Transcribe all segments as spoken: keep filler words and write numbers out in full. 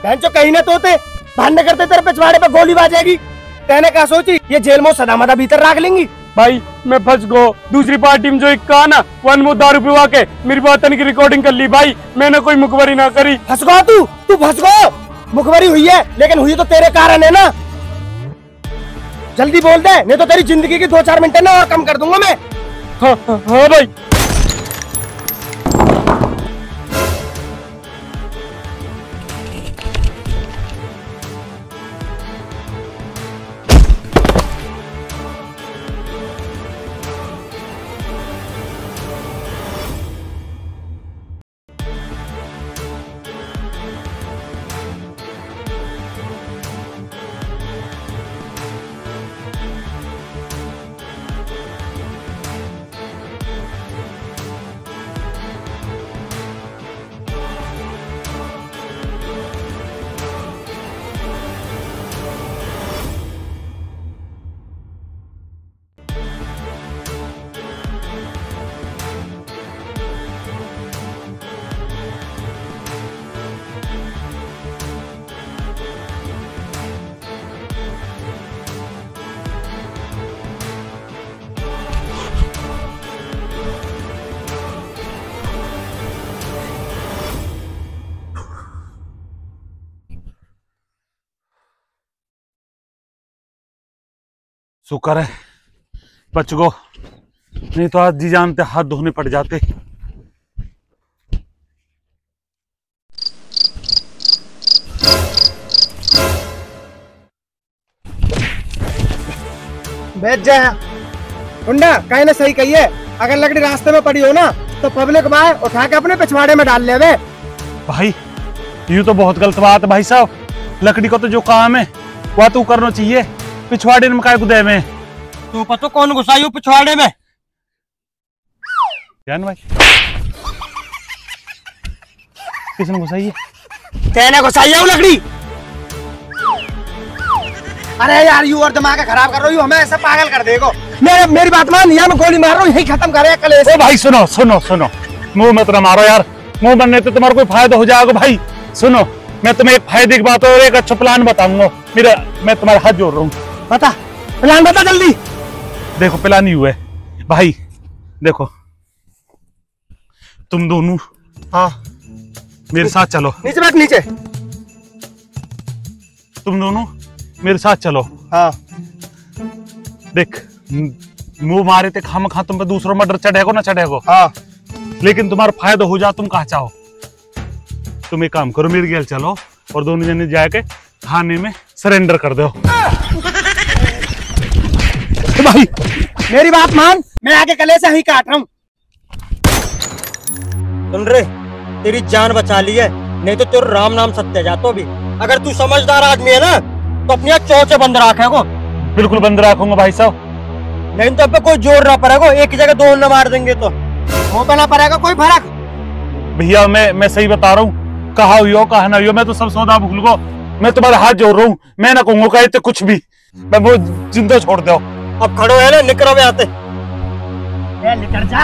बहन चो कहीं ना तोते भांडे करते तेरे पिछवाड़े पे गोली बाजेगी। कहने का सोची ये जेल में सदामदा भीतर रख लेंगी। भाई मैं फंस गो। दूसरी पार्टी में जो एक कहा ना वन में दारू पिवा के मेरी बातन की रिकॉर्डिंग कर ली। भाई मैंने कोई मुखबरी ना करी। फंस गो तू तू फंस गो। मुखबरी हुई है लेकिन हुई तो तेरे कारण है ना। जल्दी बोल दे नहीं तो तेरी जिंदगी की दो चार मिनट ना और कम कर दूंगा मैं। हाँ हाँ, हाँ भाई। शुक्र है बच गो, नहीं तो आज जी जानते हाथ धोने पड़ जाते। बैठ जा मुंडा। कहीं ने सही कही है, अगर लकड़ी रास्ते में पड़ी हो ना तो पब्लिक बाय उठा के अपने पिछवाड़े में डाल ले वे। भाई यूं तो बहुत गलत बात है भाई साहब। लकड़ी को तो जो काम है वह तो करना चाहिए, पिछवाड़े में काय गुदे में। तू पता कौन घुसाई पिछवाड़े में? जान भाई किसने घुसाई है? कहने घुसाई है वो लकड़ी। अरे यार यू और दिमाग खराब कर रही हो, हमें ऐसा पागल कर देगो। मेरे मेरी बात मान, या मैं गोली मार रहा हूँ यही खत्म करे कलेश। ओ भाई सुनो सुनो सुनो, मुंह मत न मारो यार। मुंह बनने तो तुम्हारा कोई फायदा हो जाएगा। भाई सुनो, मैं तुम्हें एक फायदे की बात और एक अच्छा प्लान बताऊंगा। मेरा मैं तुम्हारे हाथ जोड़ रहा हूँ। बता प्लान बता जल्दी। देखो प्लान ही हुआ है भाई। देखो तुम दोनों हाँ मेरे साथ चलो। नीचे बैठ नीचे। तुम दोनों मेरे साथ चलो। हाँ देख मुंह मारे थे खाम खा तुम पे दूसरों मर्डर चढ़ेगो ना चढ़ेगो। हाँ लेकिन तुम्हारा फायदा हो जा, तुम कहा चाहो। तुम एक काम करो, मेरे गेल चलो और दोनों जने जाके थाने में सरेंडर कर दो। भाई मेरी बात मान, मैं आगे कले से ही काट रहा हूँ। सुन रे, तेरी जान बचा ली है, नहीं तो तेरा राम नाम सत्य जातो भी। अगर तू समझदार आदमी है ना तो अपनी चौचे बंद रखेगो। बिल्कुल बंद रखूंगा भाई साहब। नहीं तो अब कोई जोर ना पड़ेगा, एक जगह दो न मार देंगे तो हो ना पड़ेगा कोई फर्क। भैया मैं मैं सही बता रहा हूँ, कहा हुई हो कहा ना हुई हो, मैं तो सब सौदा भूल गो। मैं तुम्हारे हाथ जोड़ रहा हूँ, मैं ना कहूंगा कहे कुछ भी, मैं वो जिंदा छोड़ दो। अब खड़ो है ना, निकलो में आते निकल जा।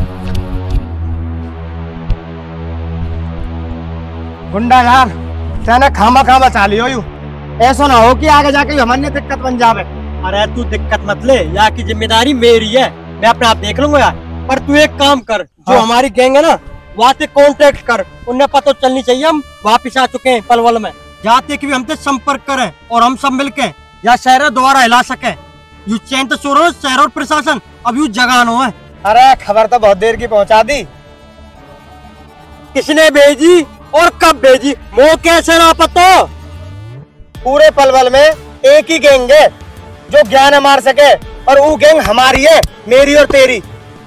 गुंडा यार तेने खामा खामा चाली हो यू, ऐसा ना हो कि आगे जाके हमारे दिक्कत बन जावे। अरे तू दिक्कत मत ले, यहाँ की जिम्मेदारी मेरी है, मैं अपने आप देख लूंगा यार। पर तू एक काम कर, जो हाँ। हमारी गैंग है ना वहाँ से कॉन्टेक्ट कर, उन्हें पता चलनी चाहिए हम वापिस आ चुके हैं पलवल में। जाते कि भी हमसे संपर्क करें और हम सब मिलके या शहर दोबारा हिला सके। यू चैन तो सो रहा शहर और प्रशासन अब यू जगान हो है। अरे खबर तो बहुत देर की पहुंचा दी। किसने भेजी और कब भेजी वो कैसे ना पता। पूरे पलवल में एक ही गैंग है जो ज्ञान मार सके, और वो गैंग हमारी है, मेरी और तेरी।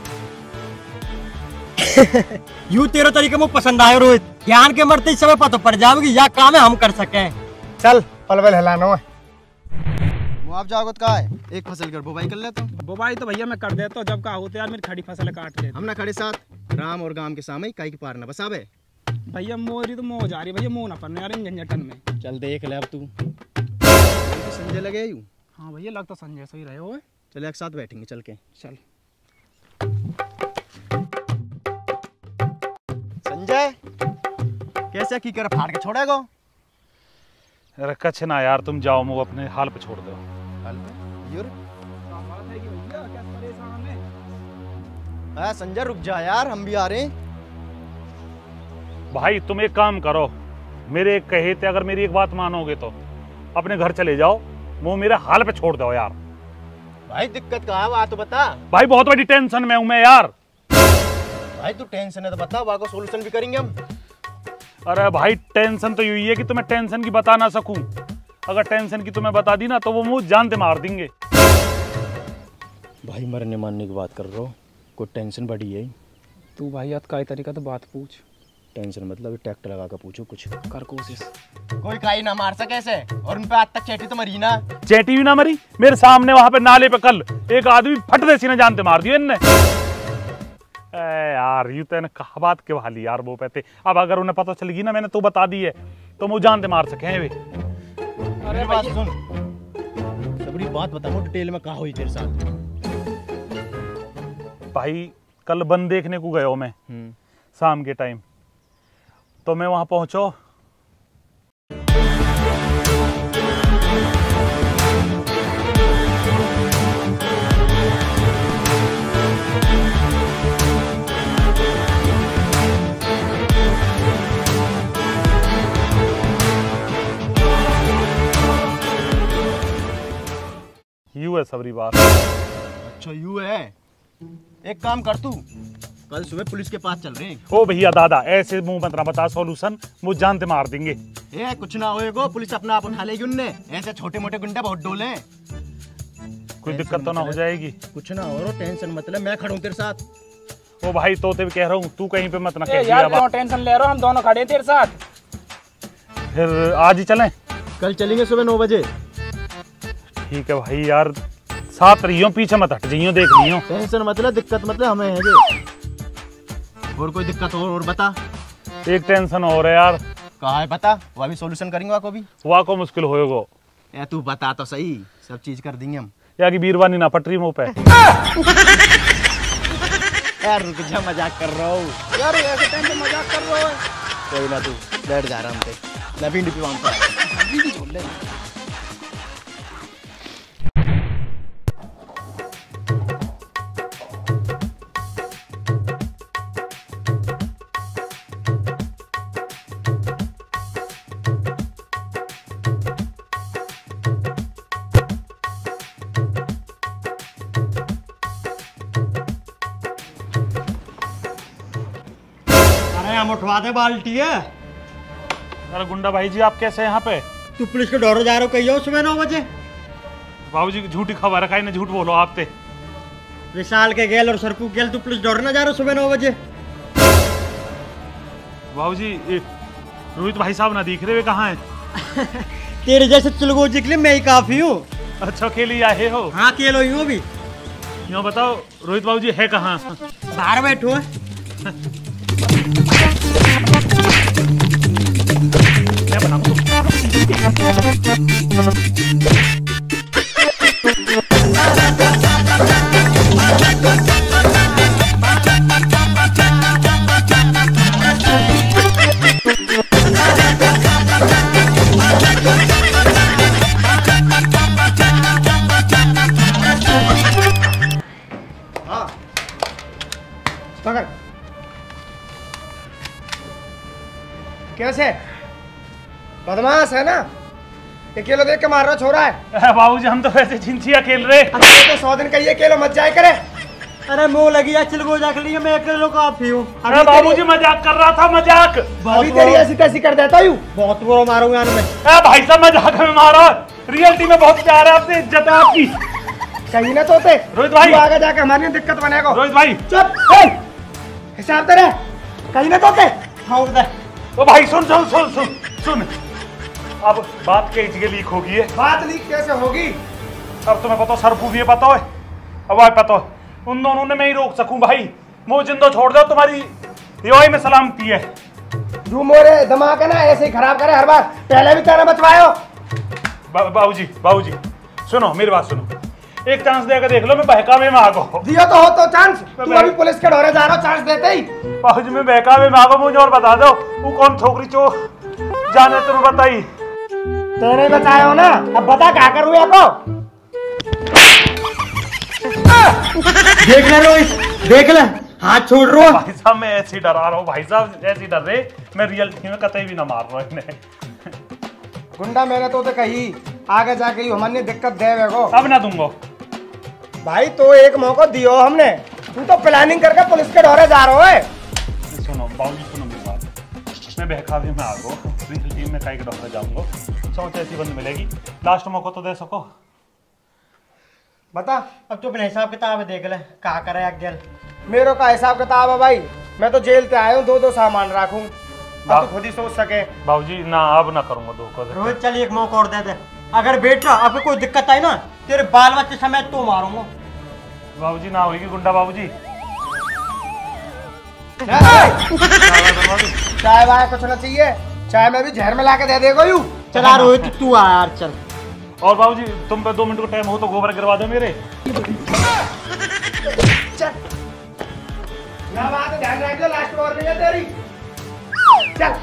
यू तेरा तरीके मुझे पसंद आए रोहित। ज्ञान के मरते इस समय पता पड़ जाएगी या काम है हम कर सके। चल पलवल हिलाना है। वो आप जाओगे तो कहा है एक फसल कर बुवाई कर लेता हूँ। बुवाई तो भैया मैं कर देता हूँ, जब कहा होते यार मेरी खड़ी फसल काट ले। हम ना खड़े साथ राम और गांव के सामने काई की पार ना बसावे। भैया मोरी तो मोह जा रही भैया, मोह ना पड़ने यार इन झंझटन में। चल देख ले अब तू। तो संजय लगे यू। हाँ भैया लगता संजय सही रहे हो। चल एक साथ बैठेंगे चल के। चल संजय कैसे की कर फाड़ के छोड़ेगो? अरे कछ ना यार, तुम जाओ, मुझे अपने हाल पे छोड़ दो। हाँ संजय रुक जा यार, हम भी आ रहे हैं। भाई तुम एक काम करो, मेरे एक कहे थे, अगर मेरी एक बात मानोगे तो अपने घर चले जाओ, वो मेरे हाल पे छोड़ दो यार। भाई दिक्कत कहाँ है वहाँ तो बता। भाई बहुत बड़ी टेंशन में हूं मैं यार। भाई तू टेंशन है तो बता, वहाँ को सोल्यूशन भी करेंगे हम। अरे भाई टेंशन तो यही है कि तुम्हें टेंशन की बता ना सकूं। अगर टेंशन की तुम्हें बता दी ना तो वो मुझे जानते मार देंगे। भाई मरने मारने की बात कर रहा हूँ, कोई टेंशन बड़ी है? तू भाई याद का तरीका तो बात पूछ। टेंशन मतलब ट्रैक्टर लगा कर पूछो कुछ। कर कोशिश। कोई काई ना मार सके ऐसे, और उन पे आज तक चेटी तो मरी ना। चेटी भी ना मरी, मेरे सामने वहां पे नाले पे कल एक आदमी फट देसी ने जानते मार दिया इनने। ए यार यू तो कहा बात के वाली यार वो कहते, अब अगर उन्हें पता चलेगी ना मैंने तो बता दी है तो मुझे जानते मार सके हैं वे। अरे बात सुन, सबरी बात बताओ डिटेल में, कहा हुई तेरे साथ? भाई कल बंद देखने को गया मैं शाम के टाइम, तो मैं वहां पहुंचो यू है सबरी बात। अच्छा यू है, एक काम कर तू, कल सुबह पुलिस के पास चल रहे हैं। ओ भैया दादा ऐसे मुंह मत ना बता सॉल्यूशन, मुझे जानते मार देंगे। ए कुछ ना होएगा, पुलिस अपना आप उठा लेगी उनने, ऐसे छोटे मोटे गुंडे बहुत डोले हैं। कोई दिक्कत तो ना हो जाएगी? कुछ ना हो, टेंशन मतलब मैं खड़ा हूँ तेरे साथ। ओ भाई तो भी कह रहा हूँ, तू कहीं पे मत ना कह यार क्यों टेंशन ले रहा हो, हम दोनों खड़े हैं तेरे साथ। फिर आज ही चलें? कल चलेंगे सुबह नौ बजे। ठीक है भाई यार, साथ रहियो, पीछे मत हट जाइयो, देख लियो। टेंशन मतलब दिक्कत मतलब हमें है जे। और कोई दिक्कत और, और बता। एक टेंशन और है यार। कहाँ है बता, वह भी सोल्यूशन करेंगे वहाँ को भी। वहाँ को मुश्किल होएगो यार तू बता तो सही, सब चीज कर देंगे हम। या की बीरवानी ना पटरी मुंह पे। यार रुक जा, मजाक कर रहा हूँ यार, ऐसे टेंशन मजाक कर रहा है। कोई ना, तू बैठ जा आराम से, मैं भिंडी पे वहाँ पर छोड़ ले। हम उठवा दे बाल्टी है। अरे गुंडा भाई जी आप कैसे यहाँ पे? तू पुलिस के डोर जा रहे हो, कहियो सुबह नौ बजे। बाबूजी की झूठी खबर है, झूठ बोलो आप ते। विशाल के गेल और सरकू गेल, तू पुलिस डोर ना जा रहे हो सुबह नौ बजे। बाबूजी रोहित भाई साहब ना दिख रहे, वे कहाँ हैं? तेरे जैसे चुलगोजी के लिए मैं ही काफी हूँ। अच्छा अकेले आए हो? हाँ अकेले ही हूँ अभी। यूँ बताओ रोहित बाबूजी है कहाँ? बाहर बैठो है। मैं बताऊँ हाँ पकड़। कैसे बदमाश है ना, ये केलो देख के मार रहा छोरा है। बाबूजी हम तो वैसे छिंछिया खेल रहे। तो सौ दिन का ये केलो मत जाए करे। अरे मुंह लगी है चिलगोजा के लिए, मैं अकेले काफी हूँ। अरे बाबूजी मजाक कर रहा था, मजाक। अभी तेरी ऐसी तैसी कर देता हूँ, बहुत बुरा मारूंगा यार मैं। ए भाई साहब मजाक में मारा, रियलिटी में बहुत प्यार है आपसे, इज्जत है आपकी। कहीं ना तोते रोहित भाई आगे जाके हमारी दिक्कत बनेगा। रोहित भाई चुप, हिसाब तेरे कहीं ना तोते। हाँ दे। ओ भाई सुन सुन सुन सुन सुन, अब बात कई जगह लीक होगी है। बात लीक कैसे होगी? अब तुम्हें पता सरपू भी पता है, अब भाई पता है उन दोनों ने मैं ही रोक सकूं भाई। मुझे जिंदा छोड़ दो, तुम्हारी दिवाई में सलामती है। तू मोरे दिमाग है ना ऐसे ही खराब करे हर बार, पहले भी तेरा बचवायो। बा, बाबूजी बाबूजी सुनो मेरी बात सुनो, एक चांस देकर देख लो, मैं बहकावे में आ गो। दिया तो हो तो चांस, तू अभी पुलिस के डोरे जा रहा हो चांस देते ही। बाबूजी मैं बहकावे में आ गो, मुझे और बता दो वो कौन छोकरी चो जाने तुम्हें बताई। तेरे बचाए हो ना, अब बता क्या करूँ या को? देख ले रोहित, देख ले, हाथ छोड़ रो। भाई साहब मैं ऐसे डरा रहा हूँ, भाई साहब ऐसे डर रहे, मैं रियलिटी में कतई भी ना मार रहा हूँ इन्हें। गुंडा मैंने तो, तो कही आगे जाके हमने दिक्कत दे को। अब ना दूंगा भाई तो एक मौका दियो हमने, तू तो प्लानिंग करके पुलिस के डोरे जा रहा है। सुनो बाबूजी सुनो मेरी बात, मैं बहकावे में आ गो, रियलिटी में काई के डोरे जाऊंगा, सोच ऐसी बंद मिलेगी, लास्ट मौका तो दे सको। बता अब तो अपने हिसाब किताब देख ले, क्या करे अज्ञान। मेरे का हिसाब किताब है भाई, मैं तो जेल पे आया हूँ, दो दो सामान रखूं, अब तो खुद ही सोच सके। बाबूजी ना अब ना करूंगा धोखा। रोहित चल एक मौका और दे दे, अगर बेटा आपको कोई दिक्कत आई ना, तेरे बाल बच्चे समेत तो मारूंगा। बाबूजी ना होगी गुंडा बाबूजी। चाय वाय कुछ ना चाहिए, चाय में भी जहर में लाके दे देगा यू। चला रोहित तू आ यार चल। और बाबूजी तुम पे दो मिनट का टाइम हो तो गोबर गिरवा दो मेरे। चल ना बात ध्यान रख लो, लास्ट ओवर नहीं है तेरी। चल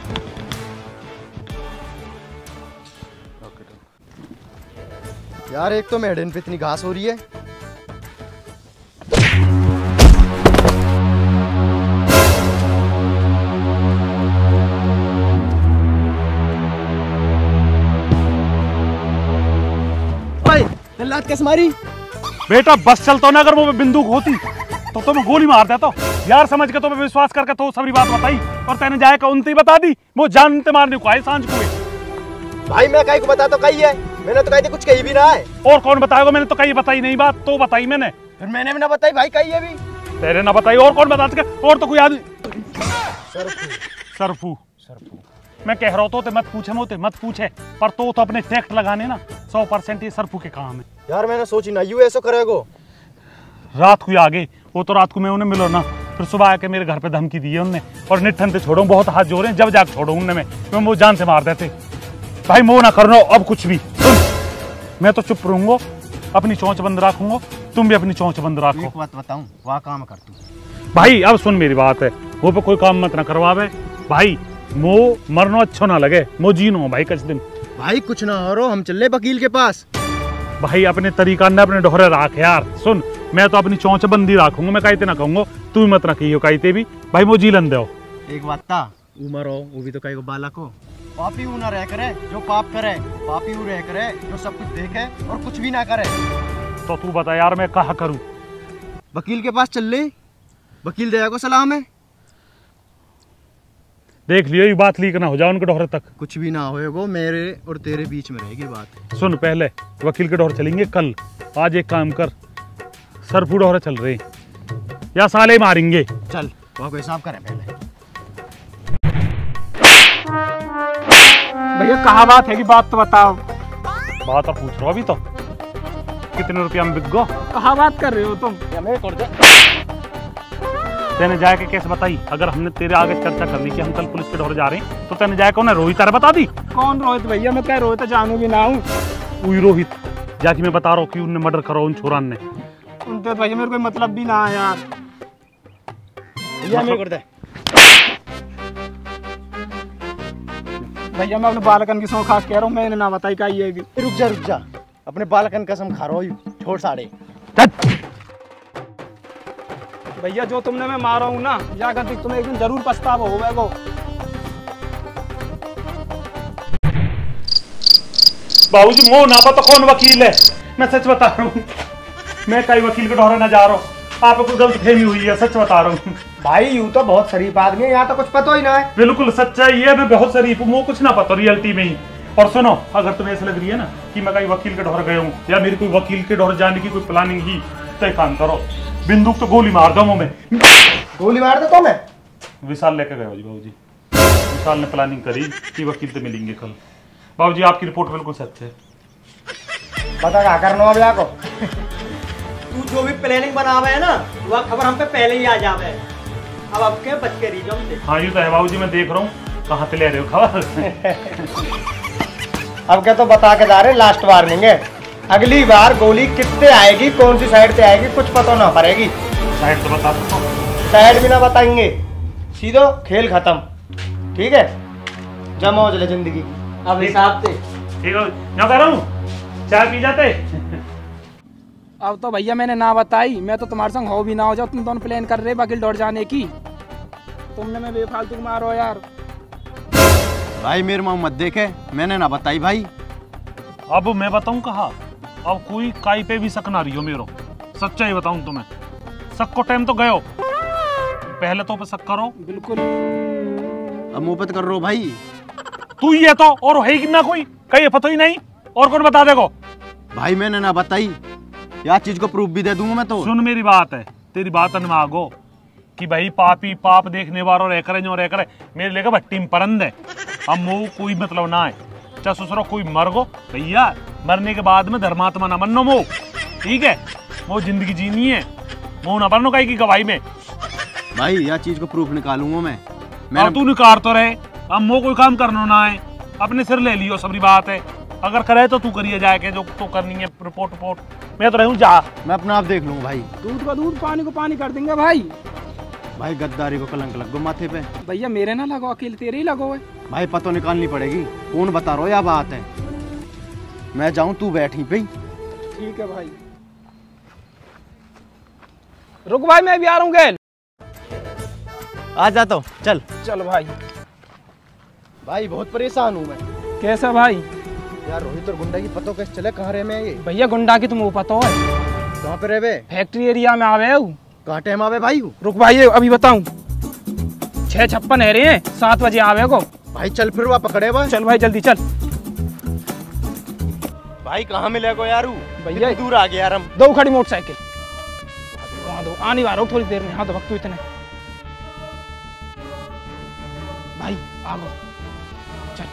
यार एक तो मेडन पे इतनी घास हो रही है। लात कैसे मारी? बेटा बस चलता ना, अगर वो बंदूक होती तो तुम्हें तो गोली मार देता यार, समझ के तुम्हें विश्वास करके तो सारी बात बताई और तेने जाए का उनती बता दी, वो जानते मारने को आए सांझ को। भाई मैं कहीं को बता तो कही है, मैंने तो कही थी कुछ कही भी ना है। और कौन बताएगा, मैंने तो कहीं बताई नहीं बात, तो बताई मैंने। फिर मैंने भी ना बताई भाई, कही है भी तेरे ना बताई, और कौन बता सके? और तो कोई आदमी सरफू सरफू मैं कह रहा हूँ तो मत पूछे मोते मत पूछे, पर तो तो अपने टैक्ट लगाने ना सौ परसेंट ये सरफू के काम है यार। मैंने सोची ना यू ऐसा करेगो, रात को आगे वो तो रात को मैं उन्हें मिलो ना, फिर सुबह आके मेरे घर पे धमकी दी है उनने, और निठन से छोड़ो बहुत हाथ जोड़े, जब जाके छोड़ो उनने में मैं वो जान से मार देते। भाई मोह ना करना अब कुछ भी, सुन मैं तो चुप रहूंगा, अपनी चोंच बंद रखूंगा, तुम भी अपनी चोंच बंद रखो। एक बात बताऊं, वहाँ काम कर तू भाई, अब सुन मेरी बात है, वो पे कोई काम मत ना करवावे भाई, मो मरना अच्छा ना लगे, मो जीनो भाई कुछ दिन। भाई कुछ ना हो रो, हम चले वकील के पास। भाई अपने तरीका ने अपने डोहरे राख यार, सुन मैं तो अपनी चोंच बंदी रखूंगा, मैं कहते ना कहूंगा, तू मत रखियो कहते भी भाई, वो जीलन दो। एक बात था, उमर हो वो भी तो कहीं को बालक हो, पापी ऊ ना रह करे जो पाप करे, पापी ऊ रह करे जो सब कुछ देखे और कुछ भी ना करे। तो तू बता यार मैं कहा करूं? वकील के पास चल ले, वकील दया को सलाम है। देख लियो ये बात लीक ना हो जाए उनके डोहरे तक। कुछ भी ना होएगो, मेरे और तेरे बीच में रहेगी बात। सुन पहले वकील के डोहरे चलेंगे कल, आज एक काम कर, सरफू डोहरे चल रहे या साले मारेंगे। चल वहाँ को हिसाब करें पहले। भैया कहाँ बात है कि बात तो बताओ। बात अब पूछ रहा अभी तो, कितने रुपया में बिक गो? कहाँ बात कर रहे हो तुम? तेने जाके कैसे बताई? अगर हमने तेरे आगे चर्चा कर ली कि हम कल पुलिस के डोरे जा रहे हैं, तो तेने जाके उन्हें रोहित तारे बता दी? कौन रोहित भैया? मैं क्या रोहित जानू भी ना हूँ। वही रोहित जाके मैं बता रहा हूँ कि उनने मर्डर करो उन छोरान ने। उनसे भैया मेरे कोई मतलब भी ना है यार। भैया मैं कर दे। भैया मैं अपने बालकन की सौ खास कह रहा हूँ, मैंने ना बताई का ये भी। रुक जा रुक जा, अपने बालकन कसम खा रहा हूँ, छोड़ साड़े। भैया जो तुमने मैं मारा हूँ ना, जाकर तुम्हें एक दिन जरूर पछतावा होगा वो। बाबूजी मोह ना पता कौन वकील है, मैं सच बता रहा हूँ, मैं कई वकील के डोरे ना जा रहा हूँ, आपको गलत फहमी हुई है, सच बता रहा हूँ। भाई यूं तो बहुत शरीफ आदमी है, यहाँ तो कुछ पता ही ना है। बिल्कुल सच्चाई है, मैं बहुत शरीफ हूँ, कुछ ना पता रियलिटी में ही। और सुनो, अगर तुम्हें ऐसा लग रही है ना कि मैं कहीं वकील के डोरे गया हूँ या मेरी कोई वकील के डोरे जाने की कोई प्लानिंग ही, तो एक काम करो, बिंदुक तो गोली मार दूंगा मैं। गोली मार दे तो मैं? विशाल लेकर गए बाबूजी, विशाल ने प्लानिंग करी कि वकील से मिलेंगे कल। बाबूजी आपकी रिपोर्ट बिल्कुल सच है। पता क्या करना अब को तू जो भी प्लानिंग बनावे है ना, वह खबर हम पे पहले ही आ जावे। अब अब के बच के रही हमसे। हाँ ये तो है बाबूजी, मैं देख रहा हूँ कहाँ से ले रहे हो खबर। अब क्या तो बता के जा रहे, लास्ट वार्निंग है, अगली बार गोली कितने आएगी, कौन सी साइड से आएगी, कुछ पता ना पड़ेगी। साइड तो बता दो। साइड भी ना बताएंगे, सीधो खेल खत्म। ठीक है, जमा हो चले जिंदगी अब हिसाब से। ठीक है मैं कह रहा हूँ चाय पी जाते। अब तो भैया मैंने ना बताई, मैं तो तुम्हारे संग हो भी ना हो जाओ, तुम दोनों प्लान कर रहे वकील डॉट जाने की, तुमने मैं बेफालतू मारो यार। भाई मेरे मुंह मत देखे, मैंने ना बताई भाई। अब मैं बताऊं कहा, अब कोई काई पे भी शक ना रही हो मेरो, सच्चाई बताऊं तुम्हें। शक को टाइम तो गयो, पहले तो पे शक करो। बिल्कुल। अब मुँह कर रो भाई। तू ये तो और है कि ना कोई कहीं पता ही नहीं, और कौन बता देगो? भाई मैंने ना बताई, यार चीज को प्रूफ भी दे दूंगा मैं तो। सुन मेरी बात है, तेरी बात अनमागो कि भाई पापी पाप देखने वालों रह करे जो रह करे मेरे लेकर भट्टी में परंद है। हम वो कोई मतलब ना है, चाहे ससुरो कोई मर गो भैया, मरने के बाद में धर्मात्मा ना मनो मो, ठीक है? वो जिंदगी जीनी है, वो ना बननो कहीं की गवाही में। भाई यार चीज को प्रूफ निकालूंगा मैं। मैं तू निकाल तो रहे, हम वो कोई काम करना ना है, अपने सिर ले लियो सबरी बात है। अगर करे तो तू करिए जाके जो तो करनी है, रिपोर्ट रिपोर्ट मैं तो रहूं जा। मैं अपना आप देख लूंगा भाई। दूध का दूध पानी को पानी कर देंगे भाई। भाई गद्दारी को कलंक लग गो माथे पे। भैया मेरे ना लगो, अकेले तेरे ही लगो है। भाई पतो निकालनी पड़ेगी, कौन बता रहा या बात है। मैं जाऊं तू बैठी पे। ठीक है भाई। रुक भाई मैं भी आ रहा हूँ गैल। आ जाता हूँ चल। चल भाई। भाई बहुत परेशान हूँ मैं। कैसा भाई? यार रोहित और गुंडा की पतो कैसे चले, कहाँ रहे मैं ये? भैया गुंडा की तुम वो पता है कहाँ पे रहे? फैक्ट्री एरिया में आवे हूँ। कहाँ टाइम आवे भाई? रुक भाई अभी बताऊं। छह छप्पन है रहे हैं, सात बजे आवे को। भाई चल फिर वहाँ पकड़े बा। चल भाई जल्दी चल। भाई कहाँ मिले को यार? भैया दूर आ गया यार हम। दो खड़ी मोटरसाइकिल वहाँ दो, आने वाला हूँ थोड़ी देर में। हाँ तो वक्त इतने भाई आगो चल।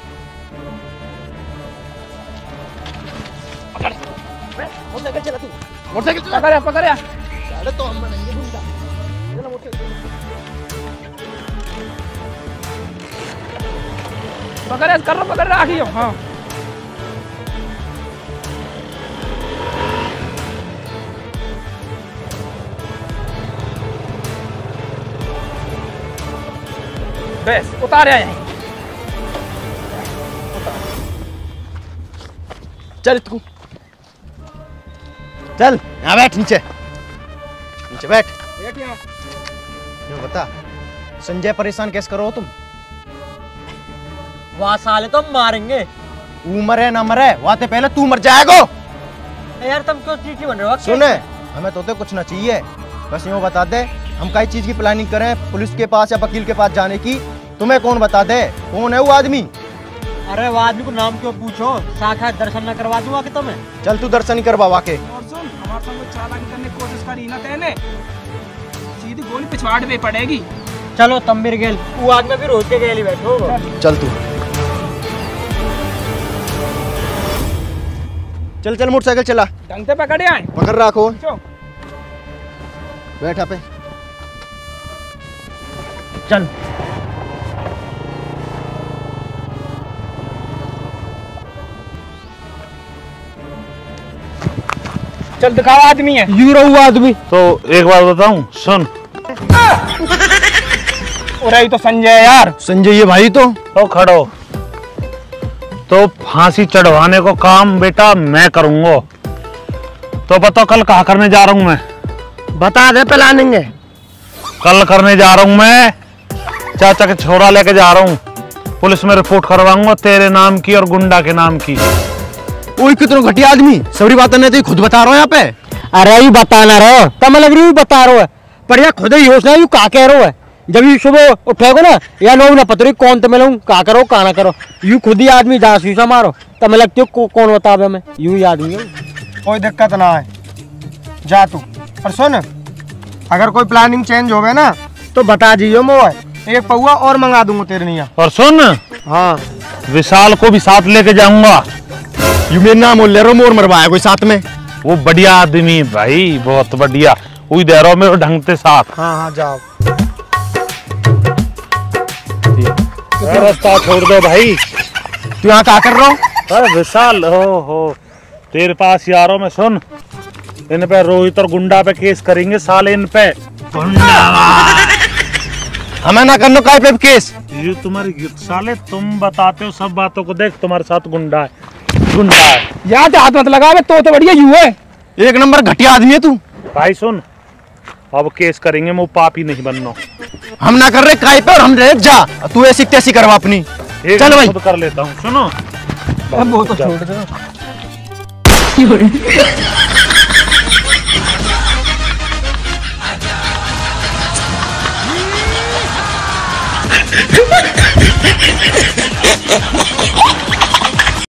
मोटरसाइकिल चला तू, मोटरसाइकिल चला। पकड़ पकड़ या तो हम बनेंगे गुंडा। चलो मोटरसाइकिल पकड़ कर लो, पकड़ रखियो। हाँ बस उतार यहीं। चल तू चल यहाँ बैठ, नीचे नीचे बैठ। बैठ यहाँ। ये बता संजय परेशान कैसे करो तुम? वहाँ साले तो हम मारेंगे। तू मरे ना मरे वहाँ ते पहले तू मर जाएगा। यार तुम क्यों चीटी बन रहे हो? सुने हमें तो ते कुछ ना चाहिए, बस यूँ बता दे हम कई चीज की प्लानिंग करें, पुलिस के पास या वकील के पास जाने की। तुम्हें कौन बता दे कौन है वो आदमी? अरे वो आदमी को नाम क्यों पूछो, साक्षात दर्शन न करवा दूंगा कि तुम्हें। चल तू दर्शन ही करवा के। और सुन हमारे संग चालाकी करने की कोशिश करी ना तेने, सीधी गोली पिछवाड़ पे पड़ेगी। चलो तम मेरे गेल, वो आदमी भी रोज के गेल ही बैठो। चल तू चल चल मोटरसाइकिल चला। ढंग से पकड़े आए। पकड़ रखो, बैठा पे चल चल दिखाओ आदमी है। यू रहू आदमी। तो एक बात बताऊं सुन। और यही तो संजय यार। संजय ये भाई तो तो खड़ो, तो फांसी चढ़वाने को काम बेटा मैं करूंगा। तो बताओ कल कहाँ करने जा रहा हूँ मैं? बता दे प्लानिंग है। कल करने जा रहा हूँ मैं, चाचा के छोरा लेके जा रहा हूँ, पुलिस में रिपोर्ट करवाऊंगा तेरे नाम की और गुंडा के नाम की। ओए कितना घटिया आदमी, सबरी बात नहीं तो खुद बता रहा हूँ यहाँ पे। अरे यू बताना रहो तब लग रही बता रहा है, पर यार खुद ही होश ना यू का कह रहा है। जब यू सुबह उठेगो ना या नो ना पता कौन तो मिलूँ का करो का ना करो, यू खुद ही आदमी जास शीशा मारो तब मैं लगती हो कौन बतावे हमें। यूं ही आदमी है, कोई दिक्कत ना है, जा तू। पर सुन अगर कोई प्लानिंग चेंज होवे ना तो बता दियो, मैं एक पौआ और मंगा दूंगा तेरे निया। और सुन हाँ विशाल को भी साथ लेके जाऊंगा। यू मेरा नाम बोल ले रहा मोर मरवाया कोई साथ में। वो बढ़िया आदमी भाई, बहुत बढ़िया, वही दे रहा मेरे ढंग से साथ। हाँ हाँ जाओ। रास्ता छोड़ दो भाई। तू यहाँ क्या कर रहा हूँ? अरे विशाल हो हो तेरे पास ही आ रहा हूँ मैं। सुन इन पे रोहित और गुंडा पे केस करेंगे साले, इन पे हमें ना करनो काय पे केस। ये तुम्हारी साले तुम बताते हो सब बातों को, देख तुम्हारे साथ गुंडा है। गुंडा है। यहाँ तो हाथ मत लगा बे, तो तो बढ़िया यू है। एक नंबर घटिया आदमी है तू। भाई सुन, अब केस करेंगे, मैं पापी नहीं बनना। हम ना कर रहे काय पे और हम रहे जा, तू ऐसी तैसी करवा अपनी। एक चल भाई। खुद कर लेता हूँ, सुनो। वो तो छोड़ दो।